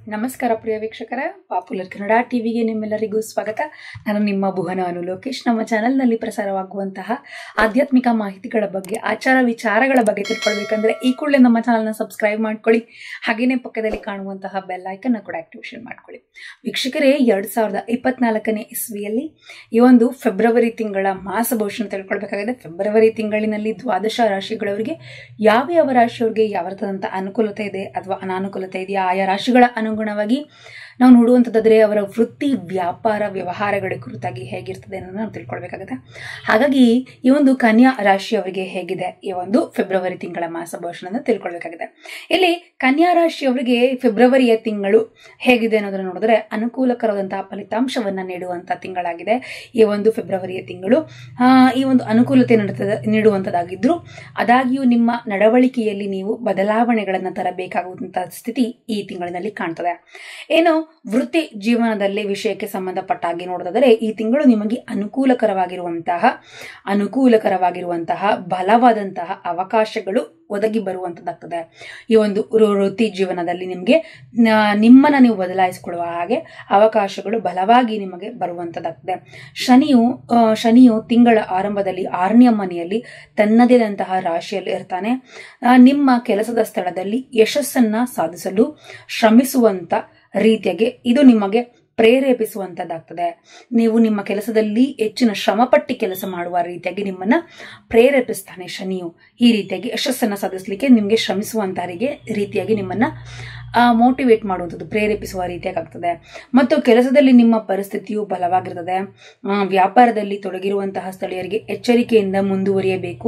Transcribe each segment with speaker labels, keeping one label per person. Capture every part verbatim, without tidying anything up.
Speaker 1: ನಮಸ್ಕಾರ ಪ್ರಿಯ ವೀಕ್ಷಕರ, ಪಾಪ್ಯುಲರ್ ಕನ್ನಡ ಟಿವಿಗೆ ನಿಮ್ಮೆಲ್ಲರಿಗೂ ಸ್ವಾಗತ. ನಾನು ನಿಮ್ಮ ಭುವನ ಅನು ಲೋಕೇಶ್. ನಮ್ಮ ಚಾನೆಲ್ನಲ್ಲಿ ಪ್ರಸಾರವಾಗುವಂತಹ ಆಧ್ಯಾತ್ಮಿಕ ಮಾಹಿತಿಗಳ ಬಗ್ಗೆ, ಆಚಾರ ವಿಚಾರಗಳ ಬಗ್ಗೆ ತಿಳ್ಕೊಳ್ಬೇಕಂದ್ರೆ ಈ ಕೂಡಲೇ ನಮ್ಮ ಚಾನಲ್ನ ಸಬ್ಸ್ಕ್ರೈಬ್ ಮಾಡ್ಕೊಳ್ಳಿ. ಹಾಗೇನೆ ಪಕ್ಕದಲ್ಲಿ ಕಾಣುವಂತಹ ಬೆಲ್ ಐಕನ್ ಕೂಡ ಆಕ್ಟಿವೇಶನ್ ಮಾಡ್ಕೊಳ್ಳಿ. ವೀಕ್ಷಕರೇ, ಎರಡ್ ಸಾವಿರದ ಇಪ್ಪತ್ನಾಲ್ಕನೇ ಇಸ್ವಿಯಲ್ಲಿ ಈ ಒಂದು ಫೆಬ್ರವರಿ ತಿಂಗಳ ಮಾಸ ಭವಿಷ್ಯ ತಿಳ್ಕೊಳ್ಬೇಕಾಗಿದೆ. ಫೆಬ್ರವರಿ ತಿಂಗಳಿನಲ್ಲಿ ದ್ವಾದಶ ರಾಶಿಗಳವರಿಗೆ ಯಾವ ಯಾವ ರಾಶಿಯವರಿಗೆ ಯಾವ ರೀತಿಯಾದಂತಹ ಅನುಕೂಲತೆ ಇದೆ ಅಥವಾ ಅನಾನುಕೂಲತೆ ಇದೆಯಾ, ಆಯಾ ರಾಶಿಗಳ ಅನುಗುಣವಾಗಿ ನಾವು ನೋಡುವಂಥದ್ದಾದ್ರೆ ಅವರ ವೃತ್ತಿ ವ್ಯಾಪಾರ ವ್ಯವಹಾರಗಳ ಕುರಿತಾಗಿ ಹೇಗಿರ್ತದೆ ಅನ್ನೋದನ್ನ ನಾವು ತಿಳ್ಕೊಳ್ಬೇಕಾಗುತ್ತೆ. ಹಾಗಾಗಿ ಈ ಒಂದು ಕನ್ಯಾ ರಾಶಿಯವರಿಗೆ ಹೇಗಿದೆ ಈ ಒಂದು ಫೆಬ್ರವರಿ ತಿಂಗಳ ಮಾಸ ಭವಿಷ್ಯನ ತಿಳ್ಕೊಳ್ಬೇಕಾಗಿದೆ. ಇಲ್ಲಿ ಕನ್ಯಾ ರಾಶಿಯವರಿಗೆ ಫೆಬ್ರವರಿಯ ತಿಂಗಳು ಹೇಗಿದೆ ಅನ್ನೋದನ್ನ ನೋಡಿದ್ರೆ ಅನುಕೂಲಕರವಾದಂತಹ ಫಲಿತಾಂಶವನ್ನ ನೀಡುವಂತಹ ತಿಂಗಳಾಗಿದೆ ಈ ಒಂದು ಫೆಬ್ರವರಿಯ ತಿಂಗಳು. ಆ ಈ ಒಂದು ಅನುಕೂಲತೆ ನೀಡುವಂತದ್ದಾಗಿದ್ರು ಆದಾಗ್ಯೂ ನಿಮ್ಮ ನಡವಳಿಕೆಯಲ್ಲಿ ನೀವು ಬದಲಾವಣೆಗಳನ್ನ ತರಬೇಕಾಗುವಂತಹ ಸ್ಥಿತಿ ಈ ತಿಂಗಳಿನಲ್ಲಿ ಕಾಣ್ತದೆ. ಏನು ವೃತ್ತಿ ಜೀವನದಲ್ಲಿ ವಿಷಯಕ್ಕೆ ಸಂಬಂಧಪಟ್ಟ ಹಾಗೆ ನೋಡೋದಾದರೆ ಈ ತಿಂಗಳು ನಿಮಗೆ ಅನುಕೂಲಕರವಾಗಿರುವಂತಹ ಅನುಕೂಲಕರವಾಗಿರುವಂತಹ ಬಲವಾದಂತಹ ಅವಕಾಶಗಳು ಒದಗಿ ಬರುವಂತದ್ದಾಗ್ತದೆ. ಈ ಒಂದು ವೃತ್ತಿ ಜೀವನದಲ್ಲಿ ನಿಮಗೆ ನಿಮ್ಮನ್ನ ನೀವು ಬದಲಾಯಿಸಿಕೊಳ್ಳುವ ಹಾಗೆ ಅವಕಾಶಗಳು ಬಲವಾಗಿ ನಿಮಗೆ ಬರುವಂತದ್ದಾಗ್ತದೆ. ಶನಿಯು ಶನಿಯು ತಿಂಗಳ ಆರಂಭದಲ್ಲಿ ಆರನೆಯ ಮನೆಯಲ್ಲಿ ತನ್ನದೇ ಆದಂತಹ ರಾಶಿಯಲ್ಲಿ ಇರ್ತಾನೆ. ನಿಮ್ಮ ಕೆಲಸದ ಸ್ಥಳದಲ್ಲಿ ಯಶಸ್ಸನ್ನ ಸಾಧಿಸಲು ಶ್ರಮಿಸುವಂತ ರೀತಿಯಾಗಿ ಇದು ನಿಮಗೆ ಪ್ರೇರೇಪಿಸುವಂತದ್ದಾಗ್ತದೆ. ನೀವು ನಿಮ್ಮ ಕೆಲಸದಲ್ಲಿ ಹೆಚ್ಚಿನ ಶ್ರಮಪಟ್ಟಿ ಕೆಲಸ ಮಾಡುವ ರೀತಿಯಾಗಿ ನಿಮ್ಮನ್ನ ಪ್ರೇರೇಪಿಸ್ತಾನೆ ಶನಿಯು. ಈ ರೀತಿಯಾಗಿ ಯಶಸ್ಸನ್ನ ಸಾಧಿಸಲಿಕ್ಕೆ ನಿಮಗೆ ಶ್ರಮಿಸುವಂತ ರೀತಿಯಾಗಿ ನಿಮ್ಮನ್ನ ಮೋಟಿವೇಟ್ ಮಾಡುವಂಥದ್ದು, ಪ್ರೇರೇಪಿಸುವ ರೀತಿಯಾಗಿ ಆಗ್ತದೆ. ಮತ್ತು ಕೆಲಸದಲ್ಲಿ ನಿಮ್ಮ ಪರಿಸ್ಥಿತಿಯು ಬಲವಾಗಿರ್ತದೆ. ವ್ಯಾಪಾರದಲ್ಲಿ ತೊಡಗಿರುವಂತಹ ಸ್ಥಳೀಯರಿಗೆ ಎಚ್ಚರಿಕೆಯಿಂದ ಮುಂದುವರಿಯಬೇಕು.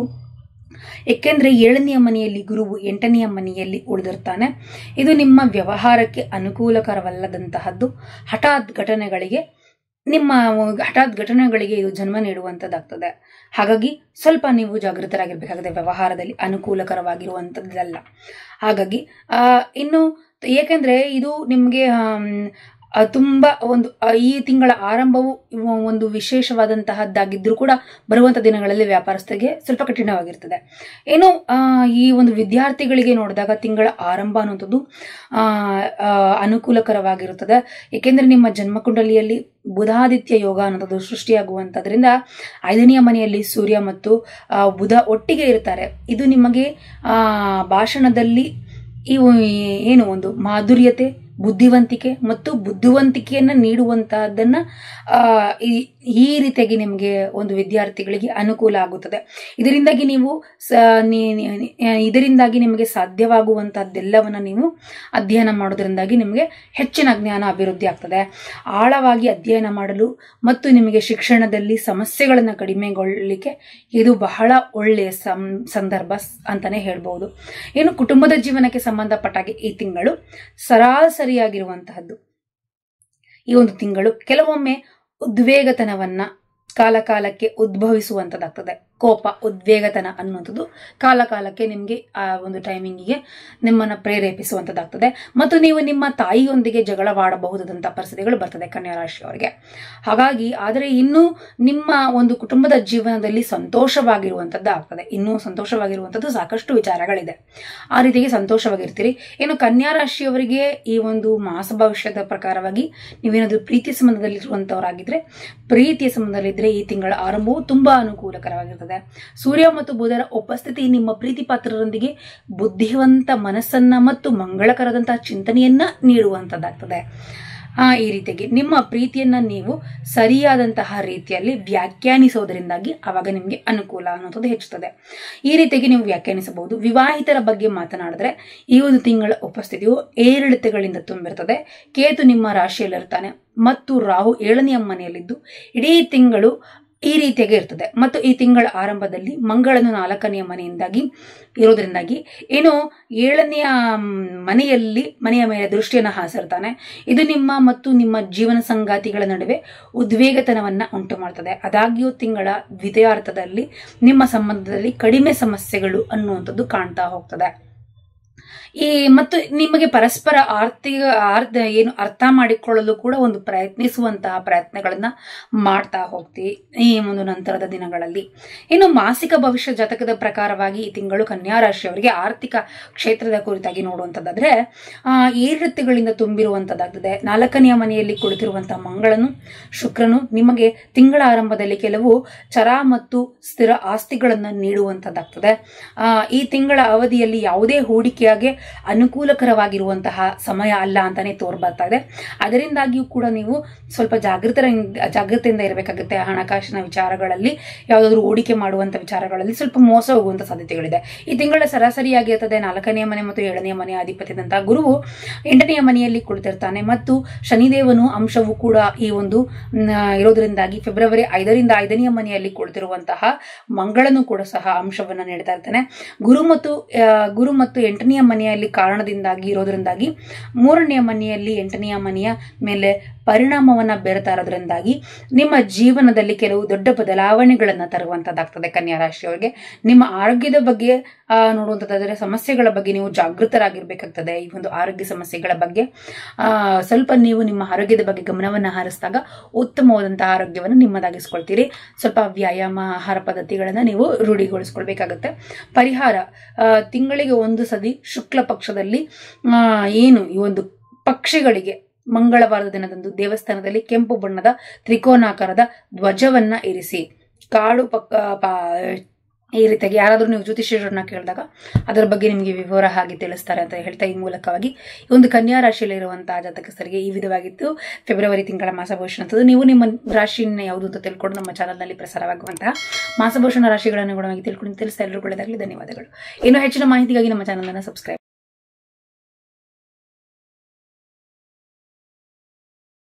Speaker 1: ಏಕೆಂದ್ರೆ ಏಳನೆಯ ಮನೆಯಲ್ಲಿ ಗುರುವು ಎಂಟನೆಯ ಮನೆಯಲ್ಲಿ ಉಳಿದಿರ್ತಾನೆ. ಇದು ನಿಮ್ಮ ವ್ಯವಹಾರಕ್ಕೆ ಅನುಕೂಲಕರವಲ್ಲದಂತಹದ್ದು. ಹಠಾತ್ ಘಟನೆಗಳಿಗೆ ನಿಮ್ಮ ಹಠಾತ್ ಘಟನೆಗಳಿಗೆ ಇದು ಜನ್ಮ ನೀಡುವಂತದ್ದಾಗ್ತದೆ. ಹಾಗಾಗಿ ಸ್ವಲ್ಪ ನೀವು ಜಾಗೃತರಾಗಿರ್ಬೇಕಾಗಿದೆ. ವ್ಯವಹಾರದಲ್ಲಿ ಅನುಕೂಲಕರವಾಗಿರುವಂತದ್ದಲ್ಲ. ಹಾಗಾಗಿ ಆ ಇನ್ನು ಏಕೆಂದ್ರೆ ಇದು ನಿಮ್ಗೆ ತುಂಬಾ ಒಂದು ಈ ತಿಂಗಳ ಆರಂಭವು ಒಂದು ವಿಶೇಷವಾದಂತಹದ್ದಾಗಿದ್ರೂ ಕೂಡ ಬರುವಂತ ದಿನಗಳಲ್ಲಿ ವ್ಯಾಪಾರಸ್ಥರಿಗೆ ಸ್ವಲ್ಪ ಕಠಿಣವಾಗಿರ್ತದೆ. ಏನು ಆ ಈ ಒಂದು ವಿದ್ಯಾರ್ಥಿಗಳಿಗೆ ನೋಡಿದಾಗ ತಿಂಗಳ ಆರಂಭ ಅನ್ನುವಂಥದ್ದು ಆ ಅನುಕೂಲಕರವಾಗಿರುತ್ತದೆ. ಏಕೆಂದ್ರೆ ನಿಮ್ಮ ಜನ್ಮಕುಂಡಲಿಯಲ್ಲಿ ಬುಧಾದಿತ್ಯ ಯೋಗ ಅನ್ನೋದು ಸೃಷ್ಟಿಯಾಗುವಂತದ್ರಿಂದ ಐದನೆಯ ಮನೆಯಲ್ಲಿ ಸೂರ್ಯ ಮತ್ತು ಬುಧ ಒಟ್ಟಿಗೆ ಇರ್ತಾರೆ. ಇದು ನಿಮಗೆ ಆ ಭಾಷಣದಲ್ಲಿ ಈ ಏನು ಒಂದು ಮಾಧುರ್ಯತೆ, ಬುದ್ಧಿವಂತಿಕೆ ಮತ್ತು ಬುದ್ಧಿವಂತಿಕೆಯನ್ನ ನೀಡುವಂತಹದ್ದನ್ನ ಆ ಈ ರೀತಿಯಾಗಿ ನಿಮಗೆ ಒಂದು ವಿದ್ಯಾರ್ಥಿಗಳಿಗೆ ಅನುಕೂಲ ಆಗುತ್ತದೆ. ಇದರಿಂದಾಗಿ ನೀವು ಇದರಿಂದಾಗಿ ನಿಮಗೆ ಸಾಧ್ಯವಾಗುವಂತಹದ್ದೆಲ್ಲವನ್ನ ನೀವು ಅಧ್ಯಯನ ಮಾಡೋದ್ರಿಂದಾಗಿ ನಿಮಗೆ ಹೆಚ್ಚಿನ ಜ್ಞಾನ ಅಭಿವೃದ್ಧಿ ಆಗ್ತದೆ. ಆಳವಾಗಿ ಅಧ್ಯಯನ ಮಾಡಲು ಮತ್ತು ನಿಮಗೆ ಶಿಕ್ಷಣದಲ್ಲಿ ಸಮಸ್ಯೆಗಳನ್ನ ಕಡಿಮೆಗೊಳ್ಳಲಿಕ್ಕೆ ಇದು ಬಹಳ ಒಳ್ಳೆಯ ಸಂದರ್ಭ ಅಂತಾನೆ ಹೇಳ್ಬಹುದು. ಏನು ಕುಟುಂಬದ ಜೀವನಕ್ಕೆ ಸಂಬಂಧಪಟ್ಟಾಗೆ ಈ ತಿಂಗಳು ಸರಾಸರಿಯಾಗಿರುವಂತಹದ್ದು. ಈ ಒಂದು ತಿಂಗಳು ಕೆಲವೊಮ್ಮೆ ಉದ್ವೇಗತನವನ್ನ ಕಾಲ ಕಾಲಕ್ಕೆ ಉದ್ಭವಿಸುವಂತದ್ದಾಗ್ತದೆ. ಕೋಪ, ಉದ್ವೇಗತನ ಅನ್ನುವಂಥದ್ದು ಕಾಲ ಕಾಲಕ್ಕೆ ನಿಮ್ಗೆ ಆ ಒಂದು ಟೈಮಿಂಗಿಗೆ ನಿಮ್ಮನ್ನ ಪ್ರೇರೇಪಿಸುವಂತದ್ದಾಗ್ತದೆ. ಮತ್ತು ನೀವು ನಿಮ್ಮ ತಾಯಿಯೊಂದಿಗೆ ಜಗಳವಾಡಬಹುದಾದಂತಹ ಪರಿಸ್ಥಿತಿಗಳು ಬರ್ತದೆ ಕನ್ಯಾ ರಾಶಿಯವರಿಗೆ. ಹಾಗಾಗಿ ಆದರೆ ಇನ್ನೂ ನಿಮ್ಮ ಒಂದು ಕುಟುಂಬದ ಜೀವನದಲ್ಲಿ ಸಂತೋಷವಾಗಿರುವಂತದ್ದು ಆಗ್ತದೆ. ಇನ್ನೂ ಸಂತೋಷವಾಗಿರುವಂತದ್ದು ಸಾಕಷ್ಟು ವಿಚಾರಗಳಿದೆ. ಆ ರೀತಿಗೆ ಸಂತೋಷವಾಗಿರ್ತೀರಿ. ಏನು ಕನ್ಯಾ ರಾಶಿಯವರಿಗೆ ಈ ಒಂದು ಮಾಸ ಭವಿಷ್ಯದ ಪ್ರಕಾರವಾಗಿ ನೀವೇನಾದ್ರೂ ಪ್ರೀತಿ ಸಂಬಂಧದಲ್ಲಿರುವಂತವರಾಗಿದ್ರೆ, ಪ್ರೀತಿಯ ಸಂಬಂಧದಲ್ಲಿದ್ರೆ ಈ ತಿಂಗಳ ಆರಂಭವು ತುಂಬಾ ಅನುಕೂಲಕರವಾಗಿರ್ತದೆ. ಸೂರ್ಯ ಮತ್ತು ಬುಧರ ಉಪಸ್ಥಿತಿ ನಿಮ್ಮ ಪ್ರೀತಿ ಪಾತ್ರರೊಂದಿಗೆ ಬುದ್ಧಿವಂತ ಮನಸ್ಸನ್ನ ಮತ್ತು ಮಂಗಳಕರದಂತಹ ಚಿಂತನೆಯನ್ನ ನೀಡುವಂತದ್ದಾಗ್ತದೆ. ಆ ಈ ರೀತಿಯಾಗಿ ನಿಮ್ಮ ಪ್ರೀತಿಯನ್ನ ನೀವು ಸರಿಯಾದಂತಹ ರೀತಿಯಲ್ಲಿ ವ್ಯಾಖ್ಯಾನಿಸೋದ್ರಿಂದಾಗಿ ಅವಾಗ ನಿಮ್ಗೆ ಅನುಕೂಲ ಅನ್ನೋದು ಹೆಚ್ಚುತ್ತದೆ. ಈ ರೀತಿಯಾಗಿ ನೀವು ವ್ಯಾಖ್ಯಾನಿಸಬಹುದು. ವಿವಾಹಿತರ ಬಗ್ಗೆ ಮಾತನಾಡಿದ್ರೆ ಈ ಒಂದು ತಿಂಗಳ ಉಪಸ್ಥಿತಿಯು ಏರಿಳಿತಗಳಿಂದ ತುಂಬಿರ್ತದೆ. ಕೇತು ನಿಮ್ಮ ರಾಶಿಯಲ್ಲಿರ್ತಾನೆ ಮತ್ತು ರಾಹು ಏಳನೆಯ ಮನೆಯಲ್ಲಿದ್ದು ಇಡೀ ತಿಂಗಳು ಈ ರೀತಿಯಾಗಿ ಇರ್ತದೆ. ಮತ್ತು ಈ ತಿಂಗಳ ಆರಂಭದಲ್ಲಿ ಮಂಗಳನು ನಾಲ್ಕನೆಯ ಮನೆಯಿಂದಾಗಿ ಇರೋದ್ರಿಂದಾಗಿ ಏನು ಏಳನೆಯ ಮನೆಯಲ್ಲಿ ಮನೆಯ ಮೇಲೆ ದೃಷ್ಟಿಯನ್ನು ಹಾಸಿರ್ತಾನೆ. ಇದು ನಿಮ್ಮ ಮತ್ತು ನಿಮ್ಮ ಜೀವನ ಸಂಗಾತಿಗಳ ನಡುವೆ ಉದ್ವೇಗತನವನ್ನ ಉಂಟು ಮಾಡ್ತದೆ. ಆದಾಗ್ಯೂ ತಿಂಗಳ ದ್ವಿತೀಯಾರ್ಥದಲ್ಲಿ ನಿಮ್ಮ ಸಂಬಂಧದಲ್ಲಿ ಕಡಿಮೆ ಸಮಸ್ಯೆಗಳು ಅನ್ನುವಂಥದ್ದು ಕಾಣ್ತಾ ಹೋಗ್ತದೆ. ಈ ಮತ್ತು ನಿಮಗೆ ಪರಸ್ಪರ ಆರ್ಥಿಕ ಅರ್ಥ ಏನು ಅರ್ಥ ಮಾಡಿಕೊಳ್ಳಲು ಕೂಡ ಒಂದು ಪ್ರಯತ್ನಿಸುವಂತಹ ಪ್ರಯತ್ನಗಳನ್ನ ಮಾಡ್ತಾ ಹೋಗ್ತೀವಿ ಈ ಒಂದು ನಂತರದ ದಿನಗಳಲ್ಲಿ. ಇನ್ನು ಮಾಸಿಕ ಭವಿಷ್ಯ ಜಾತಕದ ಪ್ರಕಾರವಾಗಿ ಈ ತಿಂಗಳು ಕನ್ಯಾ ರಾಶಿಯವರಿಗೆ ಆರ್ಥಿಕ ಕ್ಷೇತ್ರದ ಕುರಿತಾಗಿ ನೋಡುವಂಥದ್ದಾದ್ರೆ ಆ ಏರಿಳಿತಗಳಿಂದ ತುಂಬಿರುವಂತದ್ದಾಗ್ತದೆ. ನಾಲ್ಕನೆಯ ಮನೆಯಲ್ಲಿ ಕುಳಿತಿರುವಂತಹ ಮಂಗಳನು ಶುಕ್ರನು ನಿಮಗೆ ತಿಂಗಳ ಆರಂಭದಲ್ಲಿ ಕೆಲವು ಚರ ಮತ್ತು ಸ್ಥಿರ ಆಸ್ತಿಗಳನ್ನ ನೀಡುವಂತದ್ದಾಗ್ತದೆ. ಆ ಈ ತಿಂಗಳ ಅವಧಿಯಲ್ಲಿ ಯಾವುದೇ ಹೂಡಿಕೆಯಾಗಿ ಅನುಕೂಲಕರವಾಗಿರುವಂತಹ ಸಮಯ ಅಲ್ಲ ಅಂತಾನೆ ತೋರ್ ಬರ್ತಾ ಇದೆ. ಅದರಿಂದಾಗಿಯೂ ಕೂಡ ನೀವು ಸ್ವಲ್ಪ ಜಾಗೃತರ ಜಾಗೃತಿಯಿಂದ ಇರಬೇಕಾಗುತ್ತೆ. ಹಣಕಾಸಿನ ವಿಚಾರಗಳಲ್ಲಿ ಯಾವುದಾದ್ರೂ ಹೂಡಿಕೆ ಮಾಡುವಂತ ವಿಚಾರಗಳಲ್ಲಿ ಸ್ವಲ್ಪ ಮೋಸ ಹೋಗುವಂತ ಸಾಧ್ಯತೆಗಳಿದೆ. ಈ ತಿಂಗಳ ಸರಾಸರಿಯಾಗಿ ಇರ್ತದೆ. ನಾಲ್ಕನೆಯ ಮನೆ ಮತ್ತು ಏಳನೆಯ ಮನೆಯ ಅಧಿಪತಿಯಾದಂತಹ ಗುರುವು ಎಂಟನೆಯ ಮನೆಯಲ್ಲಿ ಕುಳಿತಿರ್ತಾನೆ ಮತ್ತು ಶನಿದೇವನು ಅಂಶವು ಕೂಡ ಈ ಒಂದು ಇರೋದ್ರಿಂದಾಗಿ ಫೆಬ್ರವರಿ ಐದರಿಂದ ಐದನೆಯ ಮನೆಯಲ್ಲಿ ಕುಳಿತಿರುವಂತಹ ಮಂಗಳನು ಕೂಡ ಸಹ ಅಂಶವನ್ನ ನೀಡ್ತಾ ಇರ್ತಾನೆ. ಗುರು ಮತ್ತು ಗುರು ಮತ್ತು ಎಂಟನೆಯ ಮನೆಯಲ್ಲಿ ಕಾರಣದಿಂದಾಗಿ ಇರೋದ್ರಿಂದಾಗಿ ಮೂರನೆಯ ಮನೆಯಲ್ಲಿ ಎಂಟನೆಯ ಮನೆಯ ಮೇಲೆ ಪರಿಣಾಮವನ್ನ ಬೀರ್ತಾ ಇರೋದ್ರಿಂದಾಗಿ ನಿಮ್ಮ ಜೀವನದಲ್ಲಿ ಕೆಲವು ದೊಡ್ಡ ಬದಲಾವಣೆಗಳನ್ನ ತರುವಂತದ್ದಾಗ್ತದೆ. ಕನ್ಯಾ ರಾಶಿಯವರಿಗೆ ನಿಮ್ಮ ಆರೋಗ್ಯದ ಬಗ್ಗೆ ಆ ನೋಡುವಂತದ್ದಾದ್ರೆ ಸಮಸ್ಯೆಗಳ ಬಗ್ಗೆ ನೀವು ಜಾಗೃತರಾಗಿರ್ಬೇಕಾಗ್ತದೆ. ಈ ಒಂದು ಆರೋಗ್ಯ ಸಮಸ್ಯೆಗಳ ಬಗ್ಗೆ ಆ ಸ್ವಲ್ಪ ನೀವು ನಿಮ್ಮ ಆರೋಗ್ಯದ ಬಗ್ಗೆ ಗಮನವನ್ನ ಹರಿಸಿದಾಗ ಉತ್ತಮವಾದಂತಹ ಆರೋಗ್ಯವನ್ನು ನಿಮ್ಮದಾಗಿಸ್ಕೊಳ್ತೀರಿ. ಸ್ವಲ್ಪ ವ್ಯಾಯಾಮ ಆಹಾರ ಪದ್ಧತಿಗಳನ್ನ ನೀವು ರೂಢಿಗೊಳಿಸ್ಕೊಳ್ಬೇಕಾಗತ್ತೆ. ಪರಿಹಾರ ಆ ತಿಂಗಳಿಗೆ ಒಂದು ಸತಿ ಶುಕ್ಲ ಪಕ್ಷದಲ್ಲಿ ಆ ಏನು ಈ ಒಂದು ಪಕ್ಷಿಗಳಿಗೆ ಮಂಗಳವಾರದ ದಿನದಂದು ದೇವಸ್ಥಾನದಲ್ಲಿ ಕೆಂಪು ಬಣ್ಣದ ತ್ರಿಕೋನಾಕಾರದ ಧ್ವಜವನ್ನ ಇರಿಸಿ. ಕಾಡು ಪಕ್ಕ ಈ ರೀತಿಯಾಗಿ ಯಾರಾದ್ರೂ ನೀವು ಜ್ಯೋತಿಷ್ಯರನ್ನ ಕೇಳಿದಾಗ ಅದರ ಬಗ್ಗೆ ನಿಮಗೆ ವಿವರ ಹಾಗೆ ತಿಳಿಸ್ತಾರೆ ಅಂತ ಹೇಳ್ತಾ ಈ ಮೂಲಕವಾಗಿ ಈ ಒಂದು ಕನ್ಯಾ ರಾಶಿಯಲ್ಲಿ ಇರುವಂತಹ ಜಾತಕಸ್ಥರಿಗೆ ಈ ವಿಧವಾಗಿತ್ತು ಫೆಬ್ರವರಿ ತಿಂಗಳ ಮಾಸಭೂಷಣ ಅಂತದ್ದು. ನೀವು ನಿಮ್ಮ ರಾಶಿಯನ್ನ ಯಾವುದು ಅಂತ ತಿಳ್ಕೊಂಡು ನಮ್ಮ ಚಾನಲ್ ನಲ್ಲಿ ಪ್ರಸಾರವಾಗುವಂತಹ ಮಾಸಭೂಷಣ ರಾಶಿಗಳನ್ನು ಗುಣವಾಗಿ ತಿಳ್ಕೊಂಡು ತಿಳಿಸ್ತಾ ಎಲ್ಲರೂ ಒಳ್ಳೆಯದಾಗಲಿ. ಧನ್ಯವಾದಗಳು. ಇನ್ನೂ ಹೆಚ್ಚಿನ ಮಾಹಿತಿಗಾಗಿ ನಮ್ಮ ಚಾನಲ್ ಅನ್ನು ಸಬ್ಸ್ಕ್ರೈಬ್